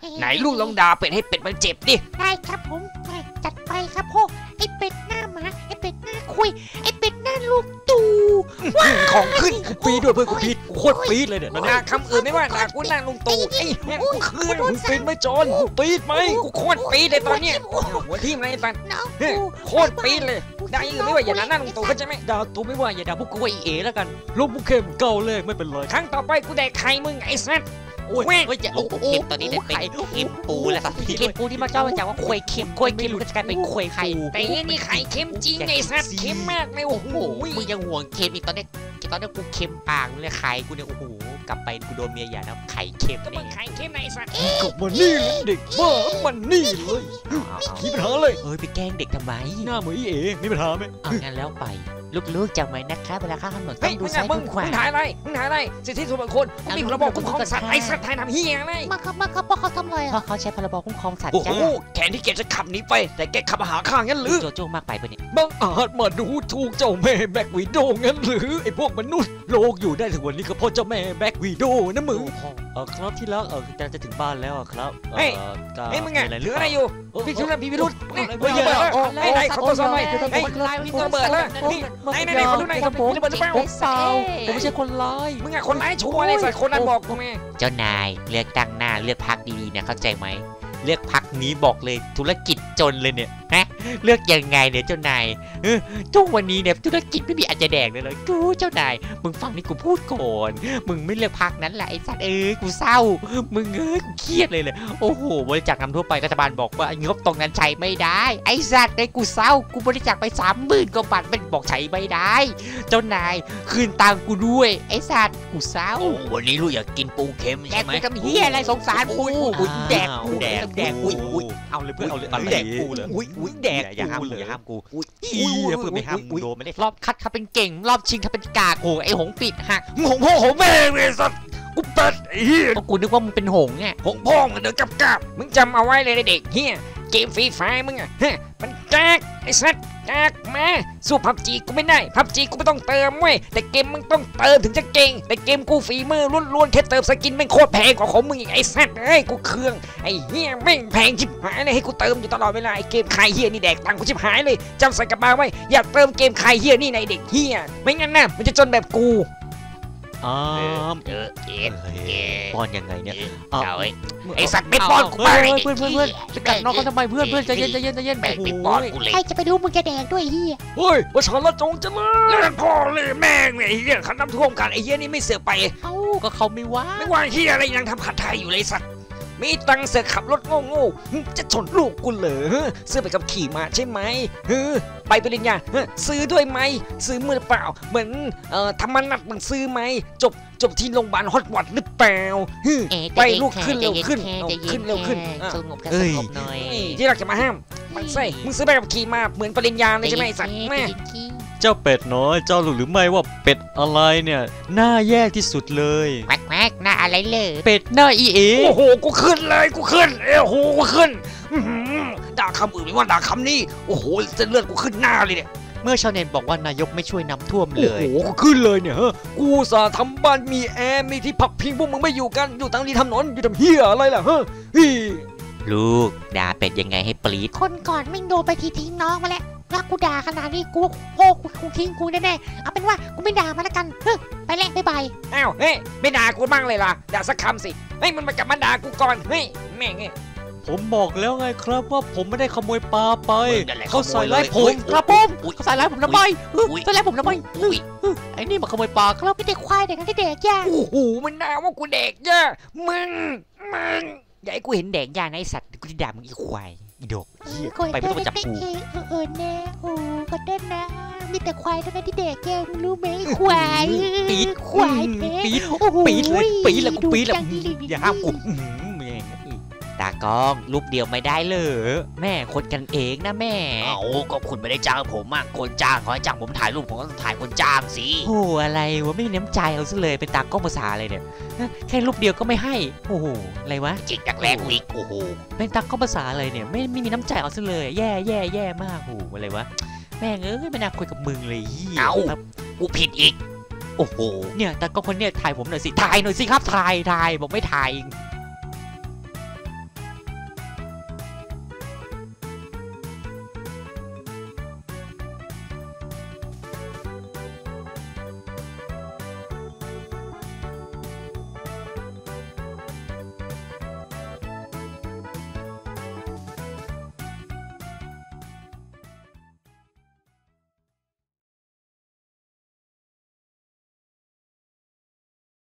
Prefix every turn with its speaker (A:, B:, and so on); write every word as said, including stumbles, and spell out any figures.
A: ไหนลูกลองด่าเป็ดให้เป็ดมันเจ็บดิ
B: ได้ครับผมจัดไปครับพ่อไอเป็ดหน้าหมาไอเป็ดหน้าคุยไอเป็ดหน้าลูกตู่
A: ของขึ้นกูปีด้วยเพื่อนกูพีดกูโคตรปีดเลยเนี่ยด่าคำอื่นไม่ว่าด่ากูนั่งลุงตู่ไอ้แม่งกูคืนกูปีดไม่จนกูปีดไหมกูโคตรปีดเลยตอนเนี้ยหัวทิ่มเลยไอ้สันโคตรปีดเลยด่าอื่นไม่ว่าอย่าด่าหน้าลุงตู่เข้าใจไหม
C: ด่าตู่ไม่ว่าอย่าด่าพวกกูว่าอีเอ๋แล้วกันลูกพวกเข้มเก่าเลยไม่เป็นไร
A: ครั้งต่อไปกูแดกไข่มึงไอ้สัน
C: โอ้ยไม่จะโอ้โหเค็มตอนนี้ได้เป็นเค็มปูแล้วครับเค็มปูที่มาเจ้ามาจากว่าควยเค็มควยเค็มก็จะกลายเป็นควยไข่
A: แต่นี่ไข่เค็มจริงไงสัตว์เค็มมากเลยโอ้โห
C: มึงยังห่วงเค็มอีกตอนนี้ตอนนี้กูเค็มปากเลยไข่กูเนี่ยโอ้โหกลับไปกูโดนเมียหย่าแล้วไข่เค็ม
A: นี่ไข่เค็มไงสัตว์
C: กลับมานี่เลยเด็กบ้ามันนี่เลยมีปัญหาเลยเฮ้ยไปแกล้งเด็กทำไม
A: หน้าเหมือนอีเอ๋มีปัญหาไหม
C: เอางั้นแล้วไปลูกๆจำไว้นะครับเวลาข้ามถนนต้องดูซ้ายดูขวา
A: มึงถ่ายอะไรมึงถ่ายอะไรสิทธิส่วนบุคคลมีพรบคุ้มครองสัตว์ไอ้สัตว์ถ่ายทำเฮียอะไร
B: มาครับมาครับเพราะเขาทำอะไรอ่ะ
C: เพราะเขาใช้พรบคุ้มครองสัตว์
A: จ้าโอ้แขนที่แกจะขับหนีไปแต่แกขับมาหาข้างั้นหรือ
C: โจโจ้มากไปปะเนี่ย
A: บังอาจมาดูถูกเจ้าแม่แบ็กวีโดงั้นหรือไอ้พวกมนุษย์โลกอยู่ได้ถึงวันนี้ก็เพราะเจ้าแม่แบ็กวีโดนะมึง
C: เออครับที่รักเออจะจะถึงบ้านแล้วครับ
A: เฮ้ยเฮ้ยมึงไงเหลืออะไรอยู่พี่ชุนพี่พิรุธนี่ไม่เยอะไอ้ไหนขอตัวซอยไอ้นี่ตัวเบิดแล้วนี่ไหนไหนขอดูหน่อยครับผม
C: ผมไม่เศร้าผมไม่ใช่คนร้าย
A: มึงอะคนร้ายชัวร์เลยสัตว์คนนั้นบอกกูแม่
C: เจ้านายเลือกตั้งหน้าเลือกพรรคดีๆนะเข้าใจไหมเลือกพรรคนี้บอกเลยธุรกิจจนเลยเนี่ยฮะเลือกยังไงเนี่ยเจ้านายเออทุกวันนี้เนี่ยธุรกิจไม่มีอาจจะแดกเลยเลยกูเจ้านายมึงฟังนี่กูพูดก่อนมึงไม่เลือกพรรคนั้นแหละไอ้สัตว์เอ้ยกูเศร้ามึงเอ้ยกูเครียดเลยเลยโอ้โหบริจาคนำทั่วไปรัฐบาลบอกว่างบตรงนั้นใช้ไม่ได้ไอ้สัตว์ไอ้กูเศร้ากูบริจาคไปสามหมื่นกว่าบาทมันบอกใช้ไม่ได้เจ้านายคืนตังกูด้วยไอ้สัตว์กูเศร้า
A: วันนี้ลูกอยากกินปูเค็มใช่ไหม
C: แดกกูทำเหี้ยอะไรสงสารกูแดกกูแดกแดกกูอุ้ยเอาเลยเพื่อนเอาเลยแดกกูเลยอุ้ยอุ้ยแดกอย่าห้ามอย่าห้ามกูอุ้ยเพื่อนไม่ห้ามกูโดนไม่ได้รอบคัดเขาเป็นเก่งรอบชิงเขาเป็นกากโหไอหงปิดหัก
A: หงพ่อหงแม่เลยสัตว์กูเปิดไอ้เหี้ย
C: กูนึกว่ามึงเป็นหงไง
A: หงพ่อมึงเดินกับกับมึงจำเอาไว้เลยเด็กเฮียเกมฟรีไฟมึงอะฮะมันกากไอ้สัตว์กากมาสู้พับจีกูไม่ได้พับจีกูไม่ต้องเติมเว้ยแต่เกมมึงต้องเติมถึงจะเก่งแต่เกมกูฝีมือล้วนๆแค่เติมสกินไม่โคตรแพงกว่าของมึงอีกไอ้สัตว์เอ้ยกูเครื่องไอ้เฮียแม่งแพงชิบหายเลยให้กูเติมอยู่ตลอดเวลาไอ้เกมใครเฮียนี่แดกตังค์กูชิบหายเลยจำใส่กระเป๋าไว้อย่าเติมเกมใครเฮียนี่ในเด็กเฮียไม่งั้นนะมันจะจนแบบกู
C: อ้า
A: เออเอ็ด
C: ป้อนยังไงเนี่ย
A: ไอสัตว์ไม่ป้อนกูไป
C: เพื่อนเพื่อนเพื่อนจะกัดน้องเขาทำไมเพื่อนเพื่อนใจเย็นใจเย็นใจเย็น
A: แม่ไม่ป้อนกูเลย
B: ใครจะไปรู้มึงจะแดกด้วยเฮีย
A: เฮ้ยประชาชนจงจะเลยเรื่องพ่อเลยแม่งไอ้เหี้ยขันน้ำท่วมกันไอ้เหี้ยนี่ไม่เสือไป
C: เอ้าก็เขาไม่ว่า
A: ไม่ว่าเหี้ยอะไรยังทำผัดไทยอยู่เลยสัตว์มีตังเสือขับรถโง่ๆจะชนลูกกูเหรอซื้อไปกับขี่มาใช่ไหมเฮ้ไปปริญญาซื้อด้วยไหมซื้อมือเปล่าเหมือนเอ่อธรรมนัตมึงซื้อไหมจบจบที่โรงพยาบาลฮอตวัดหรือเปล่าไปลูกขึ้นเร็วขึ้นขึ้นเร็วขึ้น
C: สงบกันสงบหน่อย
A: ที่รักจะมาห้ามมันใส่มึงซื้อไปกับขี่มาเหมือนปริญญาเลยใช่ไหมสัตว์แม่
C: เจ้าเป็ดน้อยเจ้ารู้หรือไม่ว่าเป็ดอะไรเนี่ยหน้าแย่ที่สุดเลย
B: แม็กแม็กหน้าอะไรเลย
C: เป็ดหน้าอีเอ
A: โอ้โหกูขึ้นเลยกูขึ้นเอ้โหกูขึ้นด่าคำอื่นไม่ว่าด่าคำนี้โอ้โหเส้นเลือดกูขึ้นหน้าเลยเนี่ย
C: เมื่อชาวเน็ตบอกว่านายกไม่ช่วยน้ำท่วมเลย
A: โอ้โหกูขึ้นเลยเนี่ยฮะกูสาทำบ้านมีแอร์มีที่พักพิงพวกมึงไม่อยู่กันอยู่ทางนี้ทำนนอยู่ทำเฮียอะไรล่ะฮะฮี
C: ลูกด่าเป็ดยังไงให้ปรี๊ด
B: คนก่อนไม่โดนไปทีทิ้งน้องมาแล้วรักกูด่าขนาดนี้กูโอ้กูคงทิ้งกูแน่ๆเอาเป็นว่ากูไม่ด่ามาแล้วกันเฮ้ยไปแล้วบ๊ายบาย
A: อ้าวเฮ้ยไม่ด่ากูบ้างเลยล่ะด่าสักคำสิเฮ้ยมันมากลับมาด่ากูก่อนเฮ้ยแม่งไง
C: ผมบอกแล้วไงครับว่าผมไม่ได้ขโมยปลาไปเขาใส่ร้ายผมครับผมเขาใส่ร้ายผมทำไมใส่ร้ายผมทำไมไอ้นี่มาขโมยปลาครับ
B: ไม่ได้ควายเด็กนั่นที่เด็กย่า
A: โอ้โหมันด่าว่ากูเด็กย่ามึงมึง
C: อย่าให้กูเห็นเด็กย่าในสัตว์กูจะด่ามึงอีควายอีดอกไปไม่ต้องมาจับกู
B: เออแน่โอ้ก็เด่นนะมีแต่ควายเท่านั้นที่เด็กแกรู้ไหมควาย
C: ปีด
B: ควาย
C: ปีดปีดเลยปีดเลยกูปีดเลยอย่าห้ามกูตากล้องรูปเดียวไม่ได้เลยแม่คนกันเองนะแม่
A: เอาก็คุณไม่ได้จ้างผมอ่ะคนจ้างเขาให้จ้างผมถ่ายรูปผมก็ถ่ายคนจ้างสิ
C: โอ้อะไรวะไม่มีน้ำใจเอาซะเลยเป็นตากล้องภาษาอะไรเนี่ยแค่รูปเดียวก็ไม่ให้โอ้โหอะไรวะ
A: จิกดักแรกวิกโอ้โห
C: เป็นตากล้องภาษาอะไรเนี่ยไม่ไม่มีน้ำใจเอาซะเลยแย่แย่แย่มากโอ้อะไรวะแม่งเอ้ยไม่น่าคุยกับมึงเลย
A: เอากูผิดอีก
C: โอ้โหเนี่ยตากล้องคนเนี้ยถ่ายผมหน่อยสิถ่ายหน่อยสิครับถ่ายถ่ายบอกไม่ถ่าย